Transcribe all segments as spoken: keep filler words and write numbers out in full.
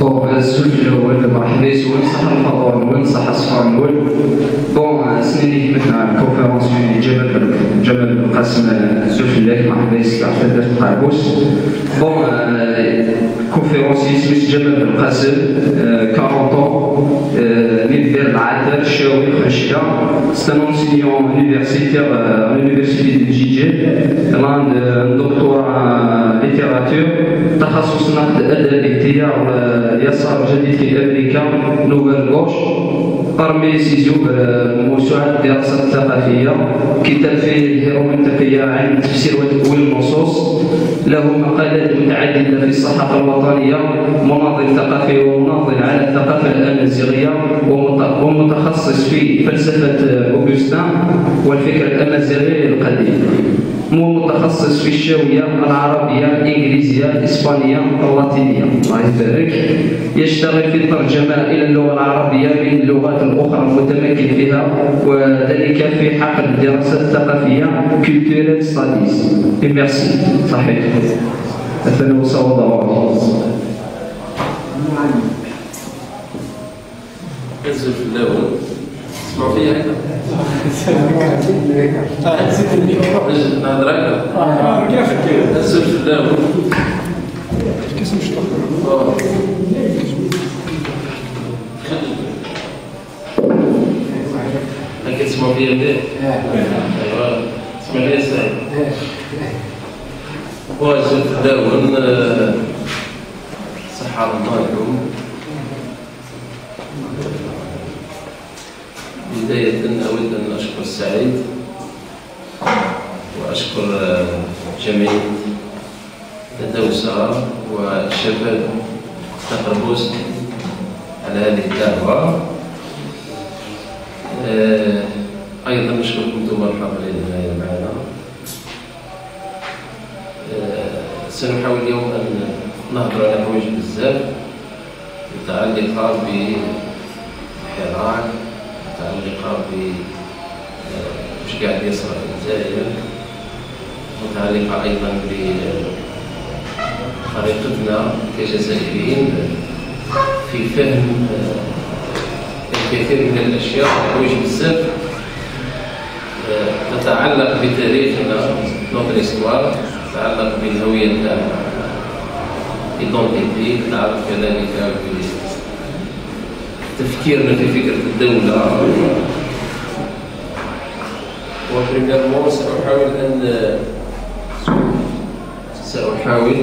بون السؤال الاول مرحبا وين صح الفضول وين صح الصفار الاول بون سنين مثل الكونفرنس في جبل جبل القاسم سوف الله مرحبا يسكع في القابوس بون كونفرنس اسمه جبل القاسم أربعين اللي دار العدل الشاوي خرجتا سي ان انسيون يونيفرسيتير لونيفرسيتي دو جيجي ران دكتوراه ليتيراتور تخصص نقد ادبي تيار يسار جديد في امريكا نوفل غوش برمي سيزيو موسوعه الدراسات الثقافيه كتاب فيه الهيروين التقيه عن تفسير وتأويل النصوص له مقالات متعدده في الصحافه الوطنيه مناضل ثقافي ومناضل على الثقافه الامازيغيه ومتخصص في فلسفه اوغسطين والفكر الامازيغي القديم مو متخصص في الشاويه العربيه الانجليزيه الاسبانيه اللاتينيه الله يبارك يشتغل في الترجمه الى اللغه العربيه من اللغات الاخرى المتمكن فيها وذلك في حقل الدراسات الثقافيه كولتورال ستاديز ميرسي صحيح اثناء صواب نزل في الاول اسمعوا فيا هكذا نزل الميكرو نهضر هكذا نزل في الاول كيس مشطوح هكا تسمعوا فيا مليح ايوا تسمع لي سعيد نزل في الاول صحة الله لكم بداية أود أن أشكر السعيد وأشكر جميع الدوسة والشباب تقربوس على هذه الدعوة. أيضا نشكركم أنتم الحاضرين هنا معنا. سنحاول اليوم أن نهضر على حوايج بزاف متعلقة بالحراك متعلقة بواش قاعد يصرى في الجزائر متعلقة أيضا بطريقتنا كجزائريين في فهم الكثير من الأشياء حوايج بزاف تتعلق بتاريخنا نوتر إستوار تتعلق بالهوية تاعنا إيدونتيتي تتعلق كذلك تفكيرنا في فكرة الدولة وبريميرمون سأحاول أن سأحاول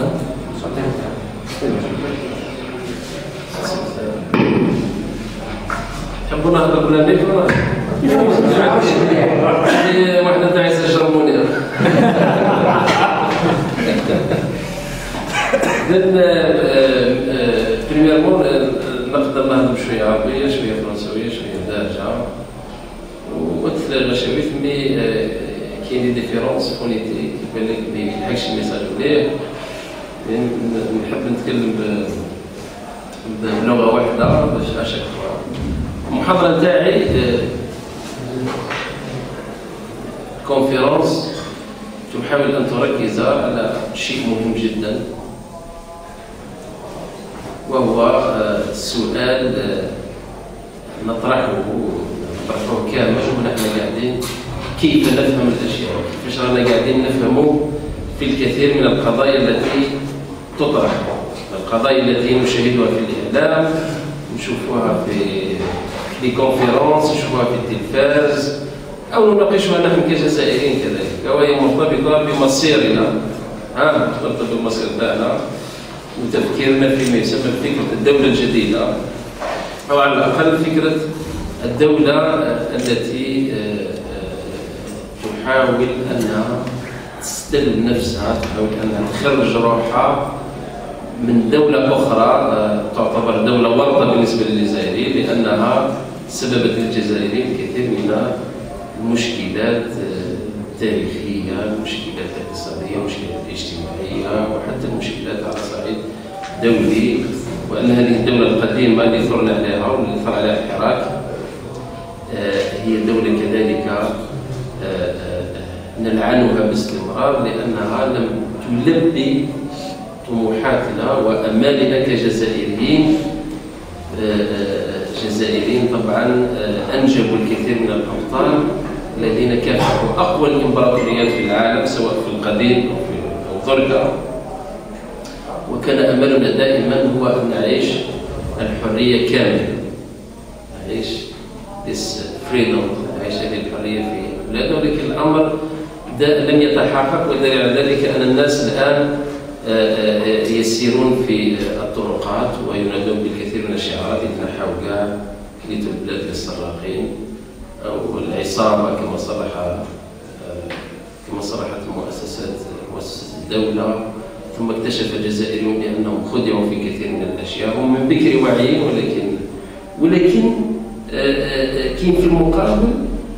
تحبون نهضر بلا ميكرو؟ واحدة تاع يسجرموني إذن بريميرمون نقدر نهضر شوية عربية شوية فرنسوية شوية دارجة ومثل الغشاويت مي كاين دي ديفيرونس فونيتيك يبان لك ما يلحقش الميساج مليح نحب نتكلم بلغة واحدة باش اشاك المحاضرة تاعي كونفيرونس تحاول ان تركز على شيء مهم جدا وهو السؤال نطرحه نطرحه كامل ونحن قاعدين كيف نفهم الاشياء كيفاش رانا قاعدين نفهموا في الكثير من القضايا التي تطرح القضايا التي نشاهدها في الاعلام نشوفوها في في كونفيرونس نشوفوها في التلفاز او نناقشها نحن كجزائريين كذلك وهي مرتبطه بمصيرنا ها مرتبطه بالمصير تاعنا وتفكيرنا فيما يسمى فكرة الدولة الجديدة أو على الأقل فكرة الدولة التي تحاول أنها تستل نفسها تحاول أنها تخرج روحها من دولة أخرى تعتبر دولة ورطة بالنسبة للجزائريين لأنها سببت للجزائريين الكثير من المشكلات التاريخية المشكلات الاقتصادية المشكلات الاجتماعية وحتى المشكلات على صعيد دولي وأن هذه الدولة القديمة اللي ثرنا عليها واللي ثر عليها الحراك هي دولة كذلك نلعنها باستمرار لأنها لم تلبي طموحاتنا وأمالنا كجزائريين. جزائريين طبعا أنجبوا الكثير من الأبطال الذين كافحوا أقوى الإمبراطوريات في العالم سواء في القديم أو في أفريقيا، وكان أملنا دائما هو أن نعيش الحرية كاملة، نعيش this freedom، نعيش هذه الحرية في بلادنا، ولكن الأمر لم يتحقق، والدليل على ذلك أن الناس الآن يسيرون في الطرقات وينادون بالكثير من الشعارات يتنحوا كاع كلية البلاد للسراقين أو العصابة كما صرح كما صرحت مؤسسات مؤسسات الدولة. ثم اكتشف الجزائريون بأنهم خدعوا في كثير من الأشياء، هم من بكر واعيين، ولكن ولكن كاين في المقابل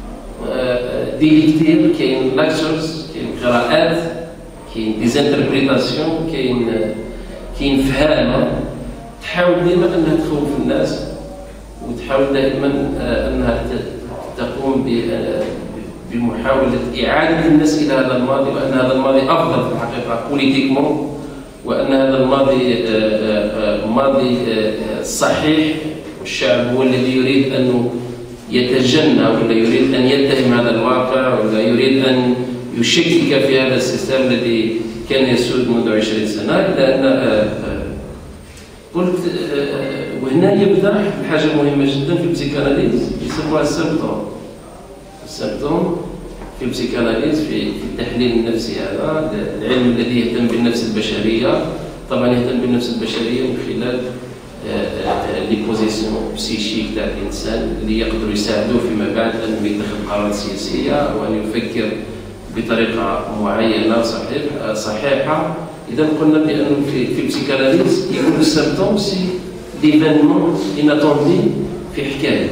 ديليكتير، كاين لاكتشرز، كاين قراءات، كاين ديزانتربريتاسيون، كاين كاين فهامه تحاول دائما انها تخوف الناس، وتحاول دائما انها تقوم بمحاوله اعاده الناس الى هذا الماضي، وان هذا الماضي افضل في الحقيقه بوليتيكمون، وان هذا الماضي ماضي صحيح، والشعب هو الذي يريد ان يتجنى ولا يريد ان يتهم هذا الواقع ولا يريد ان يشكك في هذا السيستم الذي كان يسود منذ عشرين سنة. إلا أن قلت وهنا يبدأ حاجة مهمة جدا في البسيكاناليز يسموها السيمبتوم. السيمبتوم في البسيكاناليز في التحليل النفسي، هذا العلم الذي يهتم بالنفس البشرية، طبعا يهتم بالنفس البشرية من خلال لي بوزيسيون بسيشيك تاع الإنسان اللي يقدروا يساعدوه فيما بعد أنه يتخذ قرارات سياسية أو أن يفكر بطريقه معينه صحيح صحيحه. اذا قلنا بانه في في البسيكاناليز يكون السيمبتوم سي ديفينمون اناتوندي في حكايه.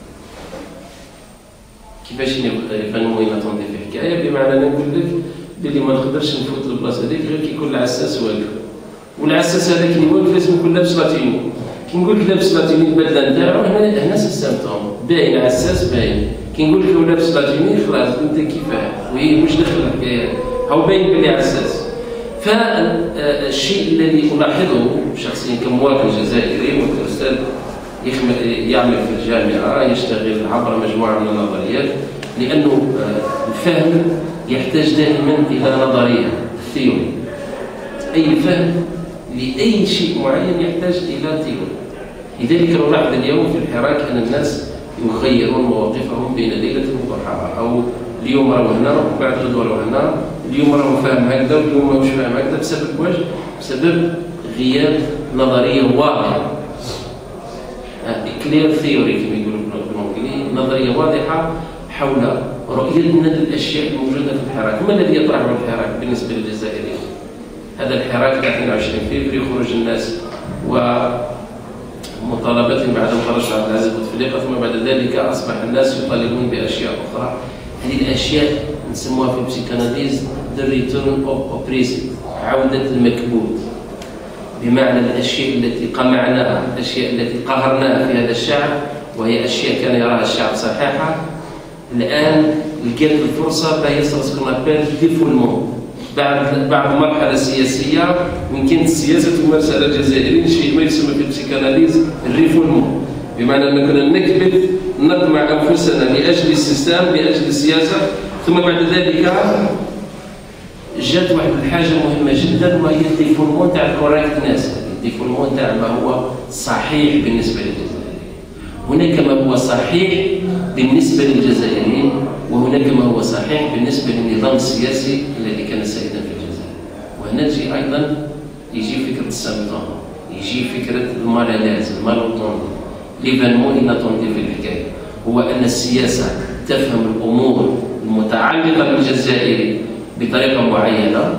كيفاش يفهموا اناتوندي في حكايه؟ بمعنى نقول لك بلي ما نقدرش نفوت البلاصه هذيك غير كي يكون العساس واقف، والعساس هذاك اللي واقف لازم يكون لابس لاتيني. كي نقول لك لابس لاتيني البدله نتاعو، هنا هنا السيمبتوم باين، عساس باين. كي نقول لك هو لابس لاتيني خلاص انت كيفاه، وهي مش داخل الحكايه، هو باين بلي عساس. فالشيء الذي الاحظه شخصيا كمواطن جزائري وكأستاذ يعمل في الجامعه يشتغل عبر مجموعه من النظريات، لانه الفهم يحتاج دائما الى نظريه ثيوري. اي فهم لاي شيء معين يحتاج الى ثيوري. لذلك نلاحظ اليوم في الحراك ان الناس يغيرون مواقفهم بين ليله وضحاها، او اليوم راهو هنا وبعد غدوه راهو هنا، اليوم راهو فاهم هكذا واليوم ماهوش فاهم هكذا، بسبب واش؟ بسبب غياب نظريه واضحه. كلير ثيوري كما يقولوا بالانجليزي، نظريه واضحه حول رؤيتنا للاشياء الموجوده في الحراك. ما الذي يطرحه الحراك بالنسبه للجزائريين؟ هذا الحراك تاع اثنين وعشرين فبراير، خروج الناس ومطالبتهم بعدم خرج عبد العزيز بوتفليقه، ثم بعد ذلك اصبح الناس يطالبون باشياء اخرى. هذه الاشياء نسموها في البسيكاناليز the return of oppressed، عوده المكبوت، بمعنى الاشياء التي قمعناها، الاشياء التي قهرناها في هذا الشعب، وهي اشياء كان يراها الشعب صحيحه، الان لقيت الفرصه باه يصل سكونابيل ديفولمون. بعد بعد مرحله سياسيه من كانت السياسه تمارس على الجزائريين شيء ما يسمى في البسيكاناليز الريفولمون، بمعنى ان كنا نكبت نطمع انفسنا لاجل السيستم، لاجل السياسه، ثم بعد ذلك جات واحد الحاجه مهمه جدا، وهي الديفولمون تاع الكوريكتنس، الديفولمون تاع ما هو صحيح بالنسبه للجزائريين. هناك ما هو صحيح بالنسبه للجزائريين، وهناك ما هو صحيح بالنسبه للنظام السياسي الذي كان سائدا في الجزائر. وهنا تجي ايضا يجي فكره السيمبتوم، يجي فكره المالالاز، المالوتوندي، ليفانمون اناتوندي في الحكايه، هو ان السياسه تفهم الامور المتعلقه بالجزائري بطريقه معينه،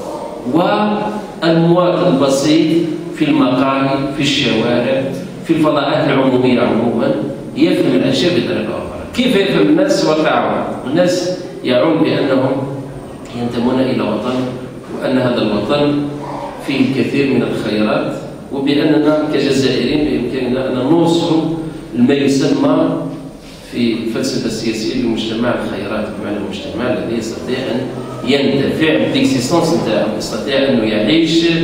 والمواطن البسيط في المقاهي، في الشوارع، في الفضاءات العموميه عموما يفهم الاشياء بطريقه اخرى. كيف يفهم الناس واقعهم؟ الناس يرون بانهم ينتمون الى وطن، وان هذا الوطن فيه الكثير من الخيرات، وباننا كجزائريين بامكاننا ان نوصل لما يسمى في الفلسفه السياسيه بمجتمع الخيرات، بمعنى المجتمع الذي يستطيع ان ينتفع بالاكسيستونس نتاعو، يستطيع انه يعيش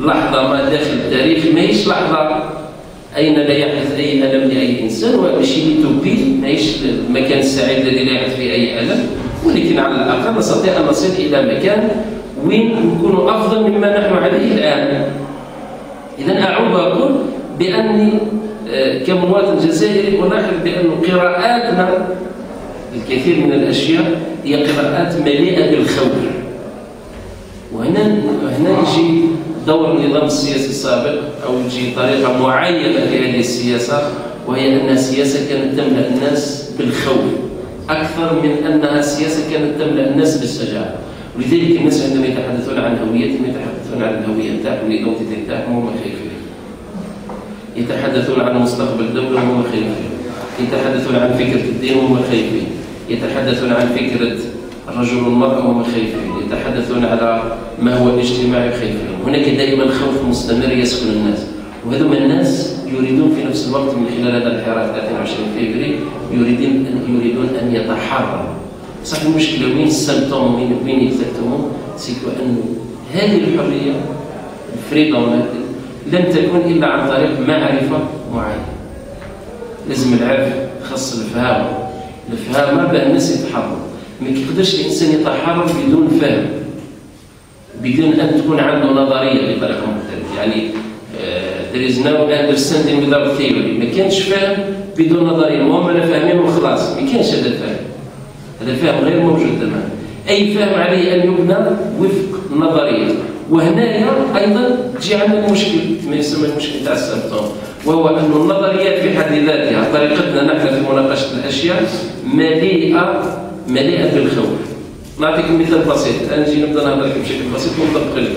لحظة ما داخل التاريخ، ماهيش لحظة أين لا يحدث أي ألم لأي إنسان، وماشي لتوبيل، ماهيش المكان السعيد الذي لا يحدث فيه أي ألم، ولكن على الأقل نستطيع أن نصل إلى مكان وين نكون أفضل مما نحن عليه الآن. إذا أعود وأقول بأني كمواطن جزائري ألاحظ بأن قراءاتنا الكثير من الأشياء هي قراءات مليئة بالخوف. وهنا هنا يجي دور النظام السياسي السابق، أو يجي طريقة معينة في هذه السياسة، وهي أنها سياسة كانت تملأ الناس بالخوف أكثر من أنها سياسة كانت تملأ الناس بالشجاعة. ولذلك الناس عندما يتحدثون عن هويتهم يتحدثون عن الهوية نتاعهم والإيدنتيتي نتاعهم وهم خايفين. يتحدثون عن مستقبل الدولة وهم خايفين. يتحدثون عن فكرة الدين وهم خايفين. يتحدثون عن فكرة الرجل والمرأة وهم خايفين. يتحدثون على ما هو الاجتماعي خايفين. هناك دائما خوف مستمر يسكن الناس، وهذوما الناس يريدون في نفس الوقت من خلال هذا الحراك ثلاثين وعشرين فبراير يريدون أن يريدون أن يتحرروا. صح المشكلة وين السمتم وين وين يكتمون؟ سيكو أنه هذه الحرية الفريدوم لن تكون إلا عن طريق معرفة معينة. لازم العرف خاص الفهم، الفهم ما بقى الناس يتحرروا. ما يقدرش الإنسان يتحرر بدون فهم، بدون أن تكون عنده نظرية بطريقة مختلفة. يعني uh, there is no understanding without theory. ما كانش فهم بدون نظرية، المهم أنا فاهمين وخلاص. ما كانش هذا الفهم، هذا الفهم غير موجود تماما. أي فهم عليه أن يبنى وفق نظرية. وهنايا أيضا تجي عندنا المشكل ما يسمى المشكل تاع السمتوم، وهو أن النظريات في حد ذاتها طريقتنا نحن في مناقشة الأشياء مليئة مليئة بالخوف. نعطيكم مثال بسيط، أنا نجي نبدأ نهضر لكم بشكل بسيط ونطبق لكم.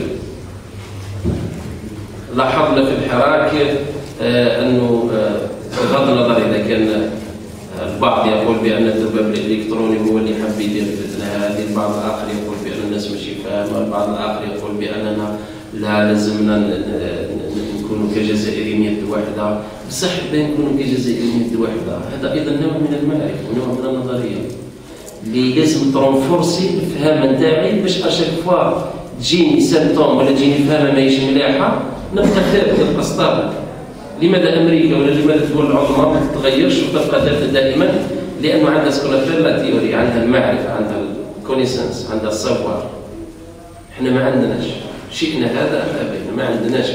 لاحظنا في الحراك آه أنه بغض النظر إذا كان البعض يقول بأن الذباب الإلكتروني هو اللي حب يدير الفتنة هذه، البعض الآخر يقول بأن الناس ماشي فاهمة، البعض الآخر يقول بأننا لا لازمنا نكونوا كجزائريين يد واحدة. بصح بين نكونوا كجزائريين يد واحدة هذا أيضا نوع من المعرفة ونوع من النظرية اللي لازم ترونفورسي الفهم نتاعي باش اشاك فوا تجيني سيمتوم ولا تجيني فهمه ماهيش مليحه نبقى ثابت الاسطاب. لماذا امريكا ولا لماذا الدول العظمى ما تتغيرش وتبقى ثابته دائما؟ لانه عندها سكولاتير لا تيوري، عندها المعرفه، عندها الكونيسانس، عندها السافوار. احنا ما عندناش، شئنا هذا ام ابينا ما عندناش.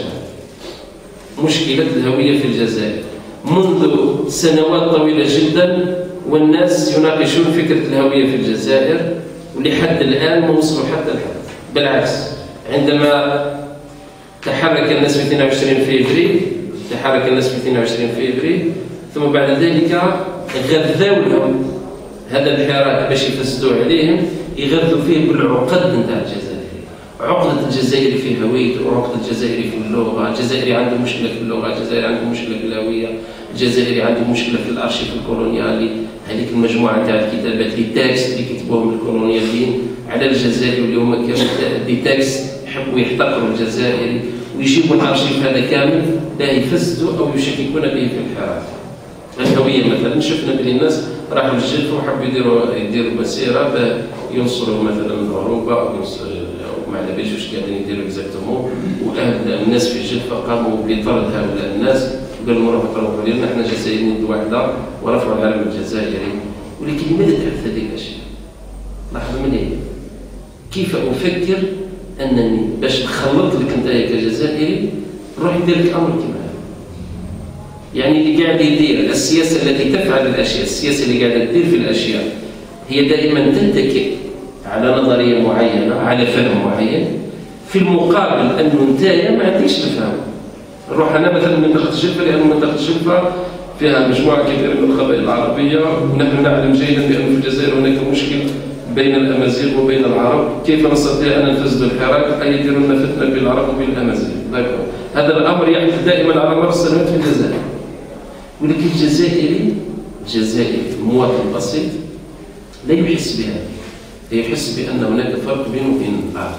مشكله الهويه في الجزائر منذ سنوات طويله جدا والناس يناقشون فكرة الهوية في الجزائر، ولحد الآن ما وصلوا حتى الحد. بالعكس عندما تحرك الناس في اثنين وعشرين فبراير تحرك الناس في اثنين وعشرين فبراير ثم بعد ذلك غذوا لهم هذا الحراك باش يفسدوا عليهم، يغذوا فيه بالعقد نتاع الجزائر. عقدة الجزائري في هويته، وعقدة الجزائري في اللغة، الجزائري عنده مشكلة في اللغة، الجزائري عنده مشكلة في الهوية، الجزائري عنده مشكلة في الأرشيف الكولونيالي، هذيك المجموعة تاع الكتابات لي تاكست اللي كتبوهم الكولونياليين على الجزائر واللي هما كانوا دي تاكست يحبوا يحتقروا الجزائري ويجيبوا الأرشيف هذا كامل لا يفسدوا أو يشككون به في الحراك. الهوية مثلا شفنا بلي الناس راحوا للجلف وحبوا يديروا يديروا مسيرة ينصروا مثلا أوروبا أو ينصروا ما على باليش واش قاعدين يديروا اكزاكتومون، واهل الناس في الجلفة قاموا بطرد هؤلاء الناس وقالوا لهم روحوا تروحوا لنا احنا جزائريين يد واحدة ورفعوا العلم الجزائري. ولكن لماذا تعرف هذه الاشياء؟ لاحظوا من هي كيف افكر انني باش نخلط لك انت كجزائري نروح ندير لك امر كيما هذا. يعني اللي قاعد يدير السياسه التي تفعل الاشياء، السياسه اللي قاعده تدير في الاشياء هي دائما تتكئ على نظريه معينه، على فهم معين، في المقابل انه انتايا ما عنديش الفهم. نروح انا مثلا منطقه الجلفه لان منطقه الجلفه فيها مجموعه كبيره من القبائل العربيه، ونحن نعلم جيدا بان في الجزائر هناك مشكل بين الامازيغ وبين العرب، كيف نستطيع ان نفسد الحراك اي يديروا لنا فتنه بين العرب وبين الامازيغ. هذا الامر يحدث دائما على مر السنوات في الجزائر. ولكن الجزائري الجزائري المواطن البسيط لا يحس بهذا، لا يحس بان هناك فرق بينه وبين الاخر.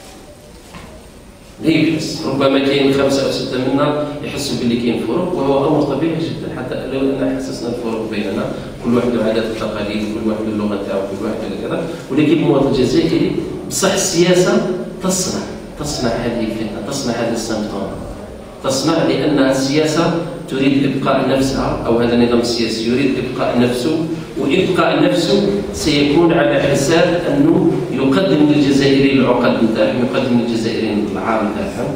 لا يحس، ربما كاين خمسه او سته منا يحسوا باللي كاين فروق، وهو امر طبيعي جدا حتى لو ان حسسنا الفروق بيننا، كل واحد له عادات وتقاليد، كل واحد اللغه تاعو، كل واحد كذا. ولكن المواطن الجزائري بصح السياسه تصنع تصنع هذه الفتنة، تصنع هذا السمطان، تصنع لأنها السياسة تريد إبقاء نفسها، أو هذا النظام السياسي يريد إبقاء نفسه، وإبقاء نفسه سيكون على حساب أنه يقدم للجزائريين العقد نتاعهم، يقدم للجزائريين العار نتاعهم،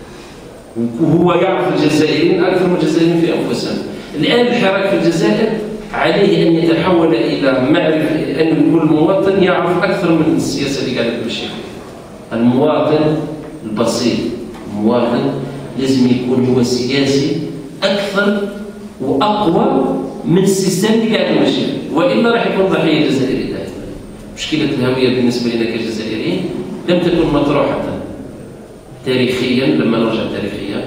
وهو يعرف الجزائريين أكثر من الجزائريين في أنفسهم. الآن الحراك في الجزائر عليه أن يتحول إلى معرفة أن كل مواطن يعرف أكثر من السياسة اللي قاعدة تمشي فيها. المواطن البسيط، المواطن لازم يكون هو سياسي أكثر وأقوى من السيستم اللي قاعد يمشي، وإلا راح يكون ضحية جزائري دائما. مشكلة الهوية بالنسبة لنا كجزائريين لم تكن مطروحة تاريخيا. لما نرجع تاريخيا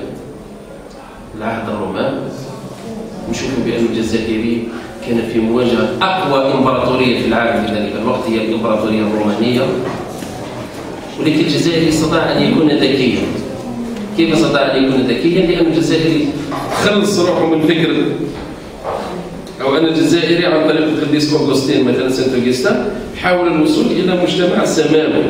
العهد الرومان نشوف بأن الجزائري كان في مواجهة أقوى إمبراطورية في العالم في ذلك الوقت، هي الإمبراطورية الرومانية، ولكن الجزائري استطاع أن يكون ذكيا. كيف استطاع أن يكون ذكيا؟ لأن الجزائري خلص روحه من فكرة، أو أن الجزائري عن طريق القديس أوغسطين مثلا سانت أوغسطين حاول الوصول إلى مجتمع سماوي.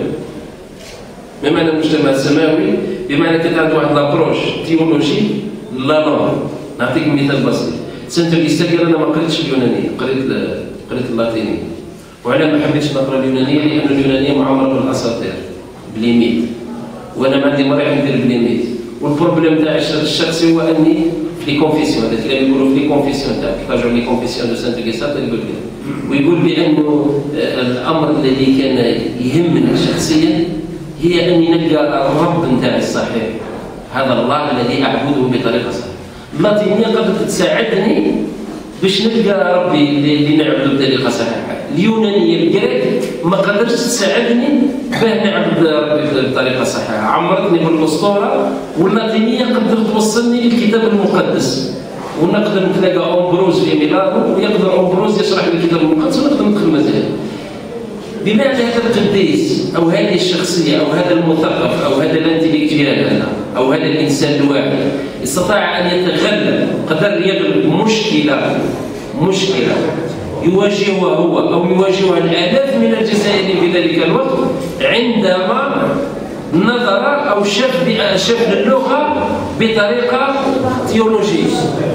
ما معنى المجتمع السماوي؟ بمعنى كانت عنده واحد لابروش تيولوجي لا نور. نعطيك مثال بسيط. سانت أوغسطين قال أنا ما قريتش اليونانية، قريت قريت اللاتينية. وعلى ما حبيتش نقرا اليونانية لأن اليونانية معمرة بالأساطير بليميت، وأنا ما عندي مريح ندير بليميت. والبروبليم تاع الشخصي هو أني في لي كونفيسيون، هذاك اللي يقولوا في لي كونفيسيون تاعك، كيفاش لي كونفيسيون دو سانت أوغسطين يقول كذا، ويقول بأنه الأمر الذي كان يهمني شخصيا هي أني نلقى الرب نتاعي الصحيح، هذا الله الذي أعبده بطريقة صحيحة. اللاتينية قدرت تساعدني باش نلقى ربي اللي نعبده بطريقة صحيحة. اليونانية الجريك ما قدرتش تساعدني باه نعبد ربي بطريقة صحيحة، عمرتني بالأسطورة. واللاتينية قدرت توصلني للكتاب المقدس، ونقدر نتلاقى أمبروز في ميلانو ويقدر أمبروز يشرح لي الكتاب المقدس ونقدر ندخل مزيان. بمعنى هذا القديس أو هذه الشخصية أو هذا المثقف أو هذا الانتلكتويال أو هذا الإنسان الواعي استطاع أن يتغلب، قدر يغلب مشكلة مشكلة يواجهها هو أو يواجهها الآلاف من الجزائريين في ذلك الوقت، عندما نظر أو شاف شاف اللغة بطريقة تيولوجية.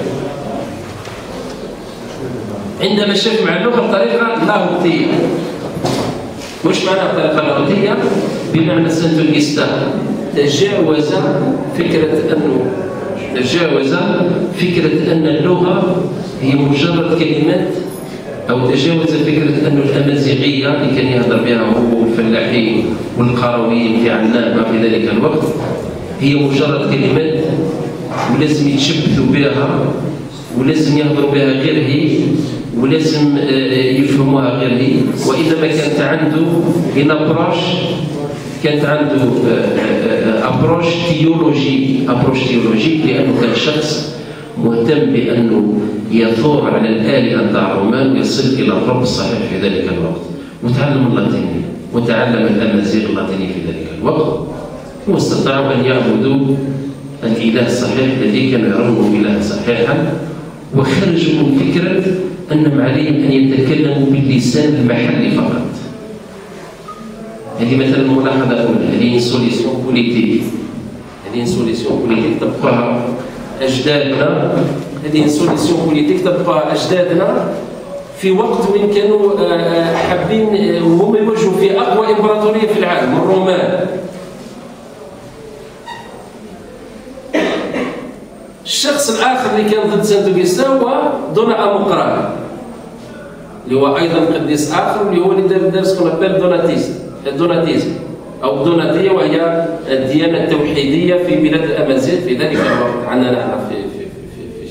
عندما شاف مع اللغة بطريقة لاهوتية. مش معنى بطريقة لاهوتية؟ بمعنى سانت أوغسطين تجاوز فكرة أنه تجاوز فكرة أن اللغة هي مجرد كلمات، أو تجاوز فكرة أن الأمازيغية اللي كان يهضر بها هو والفلاحين والقرويين في عنابة في ذلك الوقت هي مجرد كلمات ولازم يتشبثوا بها ولازم يهضروا بها غير هي ولازم يفهموها غير هي. وإنما كانت عنده إن أبروش كانت عنده أبروش تيولوجي أبروش تيولوجي لأنه كان شخص مهتم بأنه يثور على الآلهة نتاع الرومان ويصل إلى الرب الصحيح في ذلك الوقت، وتعلم اللاتينية وتعلم الأمازيغ اللاتينية في ذلك الوقت، واستطاعوا أن يعبدوا الإله الصحيح الذي كانوا يرونه إلها صحيحا، وخرجوا من فكرة أنهم عليهم أن يتكلموا باللسان المحلي فقط. هذه مثلا ملاحظة أولى، هذه سوليسيون بوليتيك، هذه سوليسيون بوليتيك تبقى أجدادنا، هذه سوليسيون بوليتيك تبقى أجدادنا في وقت وين كانوا حابين وهم يواجهوا في أقوى إمبراطورية في العالم الرومان. الشخص الآخر اللي كان ضد سانت أوغسطين هو دونا أموقران، اللي هو أيضا قديس آخر اللي هو اللي دار دار سكون أبل دوناتيزم دوناتيزم أو الدوناتية، وهي الديانة التوحيدية في بلاد الأمازيغ في ذلك الوقت عندنا نحن في في في في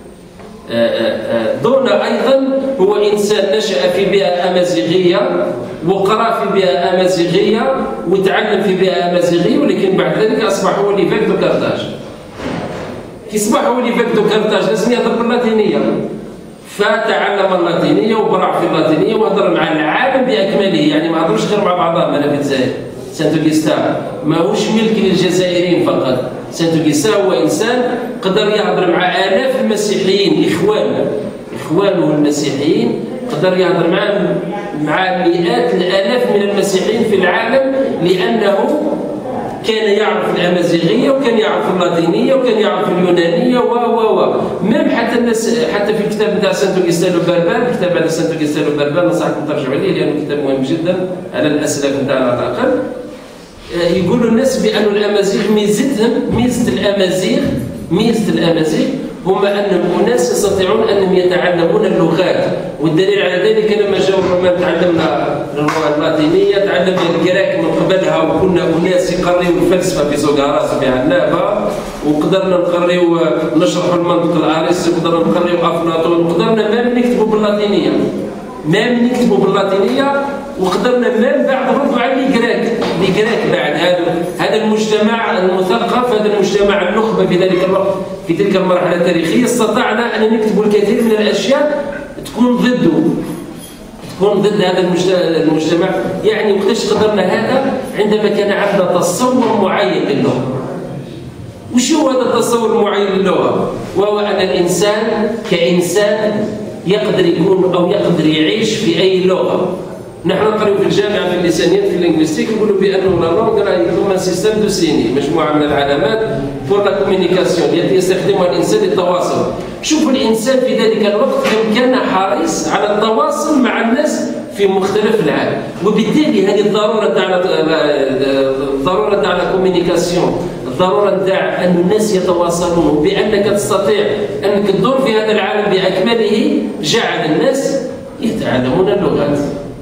في دونا أيضا هو إنسان نشأ في بيئة أمازيغية وقرأ في بيئة أمازيغية وتعلم في بيئة أمازيغية، ولكن بعد ذلك أصبح هو ليفيك دو كارتاج. كي صبح هو ليفيك دو كارتاج لازم يهضر باللاتينية، فتعلم اللاتينية وبرع في اللاتينية وهضر مع العالم بأكمله، يعني ما هضرش غير مع بعضهم. أنا في الجزائر سانت أوغسطين ماهوش ملك للجزائريين فقط، سانت أوغسطين هو إنسان قدر يهضر مع آلاف المسيحيين إخوانه إخوانه المسيحيين، قدر يهضر معهم مع مئات الآلاف من المسيحيين في العالم، لأنه كان يعرف الامازيغيه وكان يعرف اللاتينيه وكان يعرف اليونانيه و و و ميم حتى الناس حتى في الكتاب نتاع سانتو غيستالو بربان، الكتاب على سانتو غيستالو بربان ننصحكم ترجعوا عليه لانه كتاب مهم جدا على الاسلاف نتاعنا على الاقل. يقولوا الناس بأن الأمازيغ ميزتهم ميزة الأمازيغ ميزة الأمازيغ هما أنهم أناس يستطيعون أنهم يتعلمون اللغات، والدليل على ذلك لما جاءوا الرومان تعلمنا اللغة اللاتينية، تعلمنا الجراك من قبلها وكنا أناس يقريوا الفلسفة في سقراط في عنابة، وقدرنا نقريوا نشرحوا المنطق الأرسطو، وقدرنا نقريوا أفلاطون، وقدرنا ما نكتبوا باللاتينية ما نكتبوا باللاتينية وقدرنا ما بعد ردوا على الجراك الجراك بعد هذا هذا المجتمع المثقف، هذا المجتمع النخبة في ذلك الوقت في تلك المرحلة التاريخية استطعنا أن نكتب الكثير من الأشياء تكون ضده تكون ضد هذا المجتمع. يعني وقتاش قدرنا هذا؟ عندما كان عندنا تصور معين للغة. وش هو هذا التصور المعين للغة؟ وهو أن الإنسان كإنسان يقدر يكون أو يقدر يعيش في أي لغة. نحن نقرأ في الجامعة في اللسانيات في الإنجليزية يقولوا بأنه لا لونغ هو سيستم دو سيني، مجموعة من العلامات فور لا كوميونيكاسيون التي يستخدمها الإنسان للتواصل. شوفوا الإنسان في ذلك الوقت كان حريص على التواصل مع الناس في مختلف العالم، وبالتالي هذه الضرورة تاع الضرورة تاع لا كوميونيكاسيون، الضرورة تاع أن الناس يتواصلون بأنك تستطيع أنك تدور في هذا العالم بأكمله جعل الناس يتعلمون اللغات.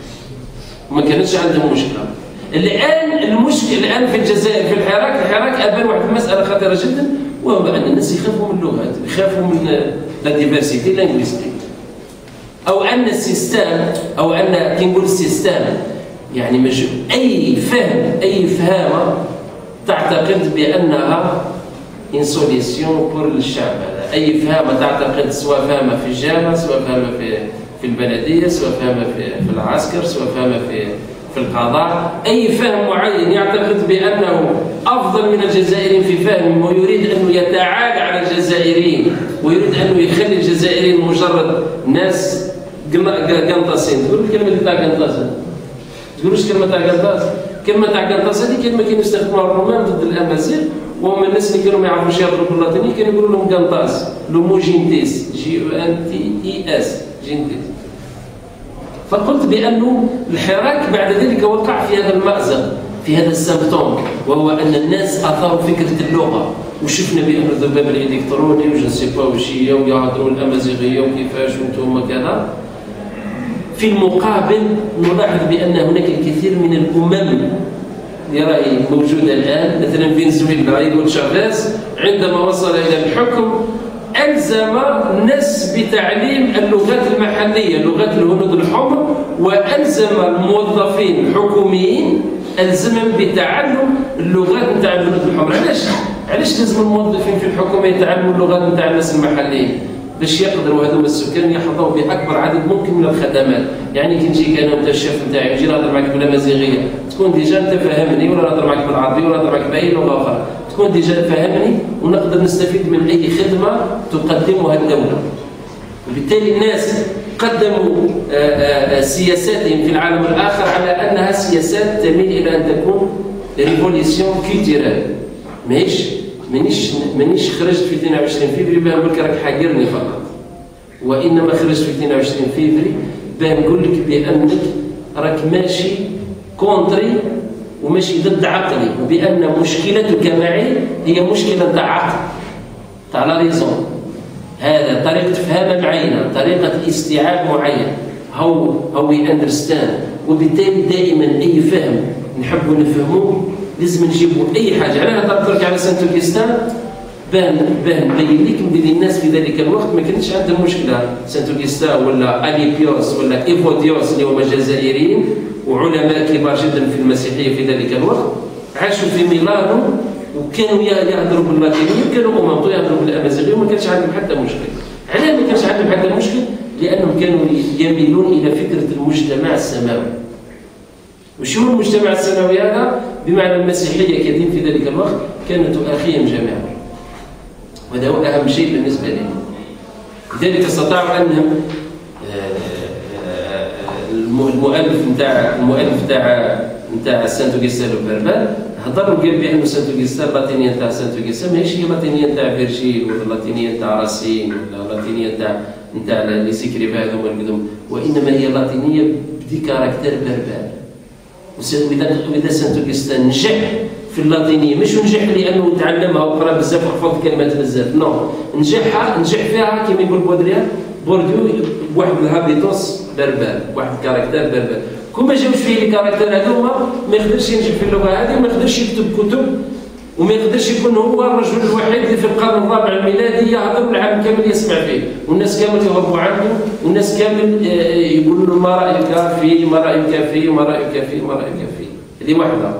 ما كانتش عندهم مشكلة. الآن المشكلة الآن في الجزائر في الحراك، الحراك أبان واحد المسألة خطيرة جدا، وهو أن الناس يخافوا من اللغات، يخافوا من لا ديفرسيتي لانغويستيك، أو أن السيستم أو أن كي نقول السيستم يعني مش أي فهم أي فهامة تعتقد بأنها إن سوليسيون بور الشعب هذا، أي فهامة تعتقد سواء فهمة في الجامعة سواء فهمة في في البلدية سواء فهمة في في العسكر سواء فهمة في في القضاء، أي فهم معين يعتقد بأنه أفضل من الجزائريين في فهم ويريد أنه يتعالى على الجزائريين ويريد أنه يخلي الجزائريين مجرد ناس قنطاسين. تقول الكلمة تاع قنطاسة، تقولوش كلمة تاع قنطاس، كلمة تاع قنطاسة هذه كلمة كانوا يستخدموها الرومان ضد الأمازيغ، وهم الناس اللي كانوا ما يعرفوش يهضروا باللاتينية كانوا يقولوا لهم قنطاس، لوموجينتيس جي او ان تي اي اس جينتيس. فقلت بأنه الحراك بعد ذلك وقع في هذا المأزق في هذا السمبتوم، وهو أن الناس أثاروا فكرة اللغة، وشفنا بأن الذباب الإلكتروني وجنسي با وشية ويهضروا الأمازيغية وكيفاش وانتم كذا. في المقابل نلاحظ بأن هناك الكثير من الأمم اللي راهي موجودة الآن، مثلا فنزويلا يقول شافيز عندما وصل إلى الحكم ألزم الناس بتعليم اللغات المحلية لغات الهنود الحمر، وألزم الموظفين الحكوميين ألزمهم بتعلم اللغات نتاع الهنود الحمر. علاش؟ علاش لازم الموظفين في الحكومة يتعلموا اللغات نتاع الناس المحليين؟ باش يقدروا هذوما السكان يحظوا باكبر عدد ممكن من الخدمات. يعني كي نجيك انا وانت الشيف نتاعي نجي نهضر معك بالامازيغيه تكون ديجا انت فاهمني، ولا نهضر معك بالعربيه ولا نهضر معك باي لغه اخرى تكون ديجا فاهمني، ونقدر نستفيد من اي خدمه تقدمها الدوله. وبالتالي الناس قدموا سياساتهم في العالم الاخر على انها سياسات تميل الى ان تكون ريفوليسيون كولتورال. ماهيش مانيش مانيش خرجت في اثنين وعشرين فيفري باه نقول لك راك حاقرني فقط، وانما خرجت في اثنين وعشرين فيفري باه نقول لك بانك راك ماشي كونتري وماشي ضد عقلي، وبان مشكلتك معي هي مشكله تاع عقل تاع لا ريزون. هذا طريقه فهم معينه، طريقه استيعاب معين، هو هو وي اندرستاند. وبالتالي دائما اي فهم نحبوا نفهموه لازم نجيبوا اي حاجه. انا ضربت لك على سانتو غيستان باه باه نبين لك بلي الناس في ذلك الوقت ما كانتش عندهم مشكله. سانتو غيستان ولا اليبيوس ولا ايفوديوس اللي هما جزائريين وعلماء كبار جدا في المسيحيه في ذلك الوقت عاشوا في ميلانو وكانوا يهضروا باللاتينيه وكانوا امامطو يهضروا بالامازيغيه وما كانش عندهم حتى مشكل. علاش ما كانش عندهم حتى مشكل؟ لانهم كانوا يميلون الى فكره المجتمع السماوي. وشو المجتمع السماوي هذا؟ بمعنى المسيحيه كدين في ذلك الوقت كانت تؤخيهم جميعا، وهذا هو اهم شيء بالنسبه لهم. لذلك استطاعوا انهم المؤلف نتاع المؤلف نتاع نتاع سانتو غيستالو بربان هضر وقال بأنه سانتو أوغسطين اللاتينية تاع سانتو أوغسطين ماهيش هي اللاتينية تاع فيرجيل ولا اللاتينية تاع راسين ولا اللاتينية تاع نتاع لي سيكريفا هذوما القدم، وإنما هي اللاتينية بدي كاركتير بربر. وإذا وإذا سانتو أوغسطين نجح في اللاتينية مش نجح لأنه تعلمها وقرا بزاف وحفظ كلمات بزاف، نو نجح نجح فيها كيما يقول بودريان بورديو بواحد الهابيتوس بربر، واحد الكاركتير بربر. كون ما جاوش فيه الكاركتير هذوما ما يقدرش ينجح في اللغه هذه وما يقدرش يكتب كتب وما يقدرش يكون هو الرجل الوحيد اللي في القرن الرابع الميلادي يهضر العالم كامل يسمع فيه، والناس كامل يهربوا عنه، والناس كامل يقولوا له ما رايك فيه ما رايك فيه ما رايك فيه ما رايك فيه. هذه واحده.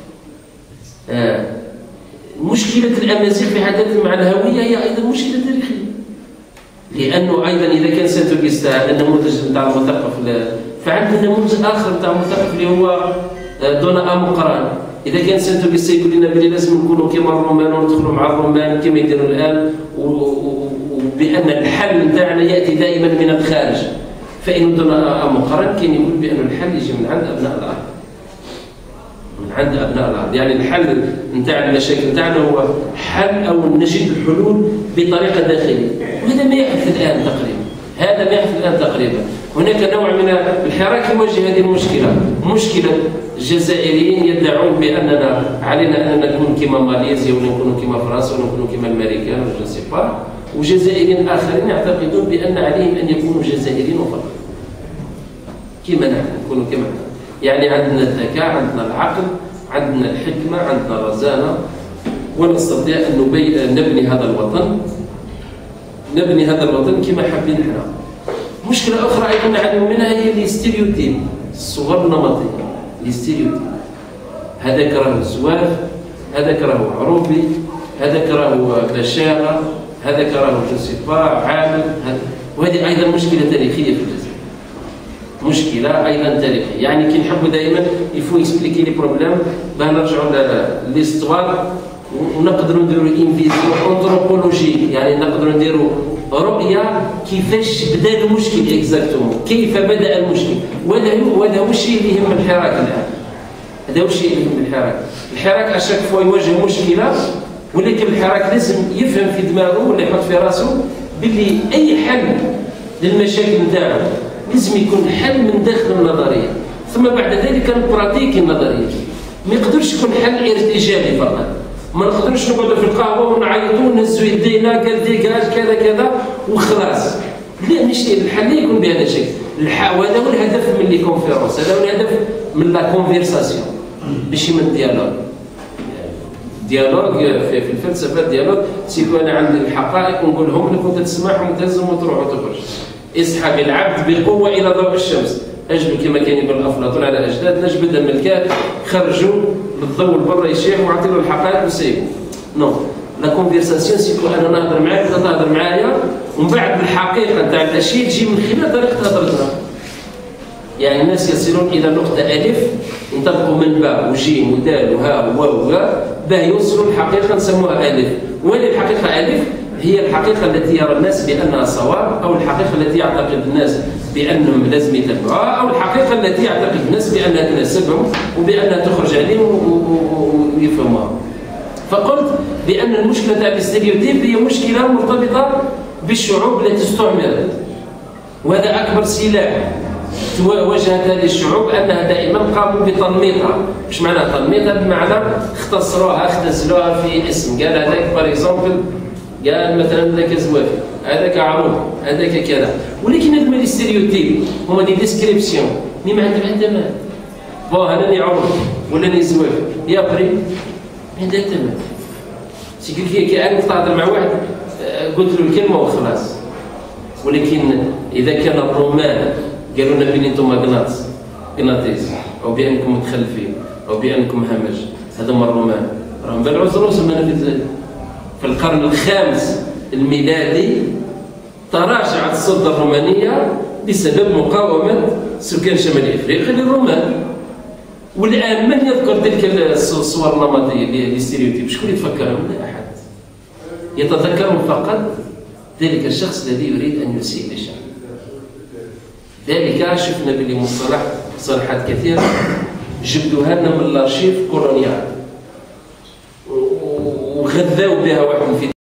آه. مشكله الامازيغ في حدث مع الهويه هي ايضا مشكله تاريخيه، لانه ايضا اذا كان سانتو أوغسطين النموذج نتاع المثقف، فعندنا نموذج اخر نتاع المثقف اللي هو دونا امقران. اذا كان سانتو أوغسطين يقول لنا بلي لازم نكونوا كما الرومان وندخلوا مع الرومان كما يديروا الان، وبان الحل نتاعنا ياتي دائما من الخارج، فان دونا امقران كان يقول بان الحل يجي من عند ابناء الارض، من عند ابناء الارض. يعني الحل نتاع المشاكل نتاعنا هو حل او نجد الحلول بطريقه داخليه، وهذا ما يحدث الان تقريبا. هذا ما يحدث الان تقريبا. هناك نوع من الحراك يواجه هذه المشكله، مشكله الجزائريين يدعون باننا علينا ان نكون كما ماليزيا ولا نكونوا كما فرنسا ولا نكونوا كما الامريكان ولا جو سي با، وجزائريين اخرين يعتقدون بان عليهم ان يكونوا جزائريين فقط. كما نحن نكونوا كما نحن. يعني عندنا الذكاء، عندنا العقل، عندنا الحكمه، عندنا الرزانه، ونستطيع ان نبني هذا الوطن، نبني هذا الوطن كما حابين احنا. مشكله اخرى ايضا نعاني منها هي الاستيريوتيب، الصور النمطيه، الاستيريوتيب. هذاك راهو زواف، هذاك راهو عروبي، هذاك راهو بشاره، هذاك راهو جو عامل، وهذه ايضا مشكله تاريخيه في الجزائر. مشكله ايضا تاريخيه، يعني كي نحبوا دائما يفو اكسبليكي لي بروبليم باه نرجعوا لليستوار ونقدروا نديروا انفيزيون انثروبولوجي، يعني نقدروا نديروا رؤيه كيفاش بدا المشكل اكزاكتومون، كيف بدا المشكل، وهذا وهذا هو الشيء اللي يهم الحراك الان. هذا هو الشيء اللي يهم الحراك. الحراك اشاك فوا يواجه مشكله، ولكن الحراك لازم يفهم في دماغه ولا يحط في راسه باللي اي حل للمشاكل نتاعو لازم يكون حل من داخل النظريه، ثم بعد ذلك البراتيك النظريه. ما يقدرش يكون حل ارتجالي فقط. ما نقدرش نقعدوا في القهوه ونعيطوا ونهزوا يدينا قال ديكاج كذا كذا وخلاص. لا، مش الحل يكون بهذا الشكل. وهذا هو الهدف من لي كونفيرونس، هذا هو الهدف من لا كونفيرساسيون، ماشي من الديالوج. ديالوج في, في الفلسفه الديالوج سيكون انا عندي الحقائق ونقولهم لك وانت تسمعهم وتهزهم وتروح وتخرج. اسحب العبد بقوه الى ضوء الشمس، اجلوا كما كان يقول افلاطون على اجدادنا، جبدها من الكهف، خرجوا للضوء البر يشيع واعطي له الحقائق وسيبوا. نو، لا كونفيرساسيون سيكون انا نهضر معاك وانت تهضر معايا، ومن بعد الحقيقه نتاع الاشياء تجي من خلال طريقه هضرتنا. يعني الناس يصلون الى نقطه الف ينطلقوا من باء وجيم ودال وهاء وواو وغاء باه يوصلوا الحقيقه نسموها الف، وهذه الحقيقه الف هي الحقيقه التي يرى الناس بانها صواب، او الحقيقه التي يعتقد الناس بانهم لازم يتبعوها، او الحقيقه التي يعتقد الناس بانها تناسبهم وبانها تخرج عليهم ويفهموها. فقلت بان المشكله تاع الاستيريوتيب هي مشكله مرتبطه بالشعوب التي استعمرت، وهذا اكبر سلاح واجهت هذه الشعوب انها دائما قاموا بتنميطها. ايش معنى تنميطها؟ بمعنى اختصروها اختزلوها في اسم، قال هذاك بار اكزومبل، قال مثلا هذاك زوافي، هذاك عروض، هذاك كذا. ولكن هذوما لي ستيريوتيب هما دي ديسكريبسيون مي ما عندهم حتى مال. بون انا راني عروض ولا راني زوافي، يا بري ما عندها حتى مال. سي كي كي عارف تهضر مع واحد قلت له الكلمه وخلاص. ولكن اذا كان الرومان قالوا لنا بلي انتم قناطس قناطيس، او بانكم متخلفين، او بانكم همج، هذوما الرومان راهم بلعوا رؤوسهم هنا في الجزائر. في القرن الخامس الميلادي تراجعت السلطه الرومانيه بسبب مقاومه سكان شمال افريقيا للرومان. والان من يذكر تلك الصور النمطيه للستيريوتيب؟ شكون يتفكرهم؟ لا احد. يتذكرهم فقط ذلك الشخص الذي يريد ان يسيء للشعب. ذلك شفنا بلي مصطلح مصطلحات كثيره جبدوها لنا من الارشيف كولونيال. فيها واحد الفيديو